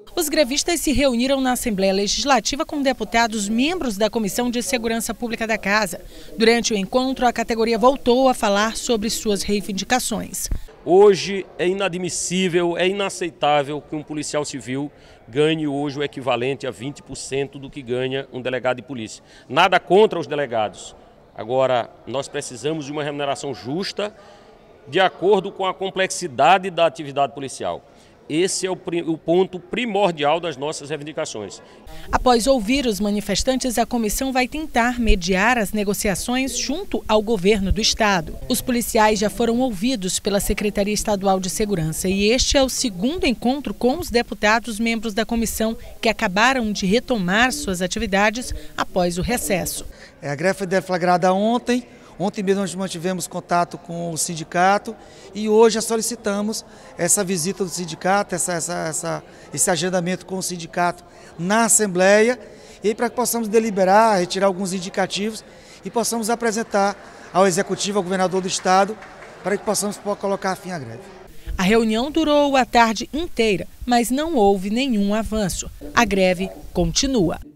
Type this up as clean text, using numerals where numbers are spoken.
Os grevistas se reuniram na Assembleia Legislativa com deputados membros da Comissão de Segurança Pública da Casa. Durante o encontro, a categoria voltou a falar sobre suas reivindicações. Hoje é inadmissível, é inaceitável que um policial civil ganhe hoje o equivalente a 20% do que ganha um delegado de polícia. Nada contra os delegados. Agora, nós precisamos de uma remuneração justa de acordo com a complexidade da atividade policial. Esse é o ponto primordial das nossas reivindicações. Após ouvir os manifestantes, a comissão vai tentar mediar as negociações junto ao governo do estado. Os policiais já foram ouvidos pela Secretaria Estadual de Segurança e este é o segundo encontro com os deputados membros da comissão que acabaram de retomar suas atividades após o recesso. A greve foi deflagrada ontem. Ontem mesmo nós mantivemos contato com o sindicato e hoje solicitamos essa visita do sindicato, esse agendamento com o sindicato na Assembleia e para que possamos deliberar, retirar alguns indicativos e possamos apresentar ao Executivo, ao governador do estado, para que possamos colocar fim à greve. A reunião durou a tarde inteira, mas não houve nenhum avanço. A greve continua.